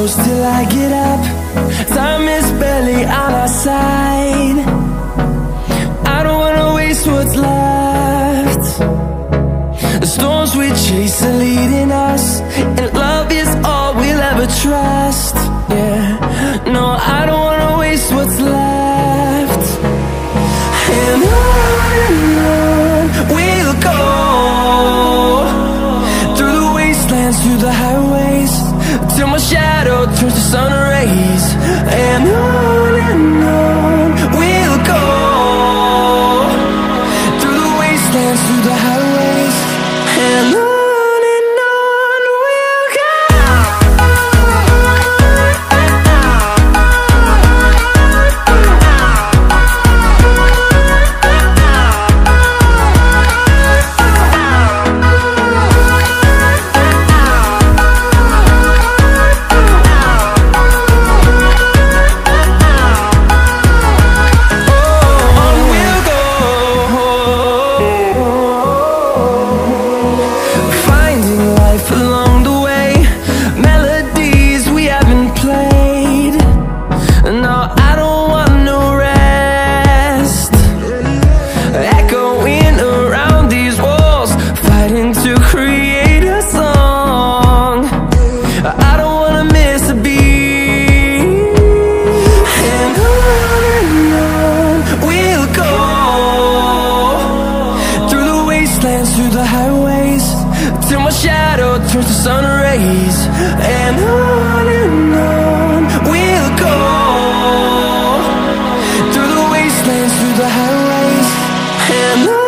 close till I get up. Time is barely on our side. I don't wanna waste what's left. The storms we chase are leading us, and love is all we'll ever trust. Yeah, no, I don't wanna waste what's left. And on we'll go, through the wastelands, through the highways, till my shadow turns to sun rays. And on we'll go, through the wastelands, through the highways, and on we'll go. Through the highways, till my shadow turns to sun rays. And on we'll go, through the wastelands, through the highways, and on.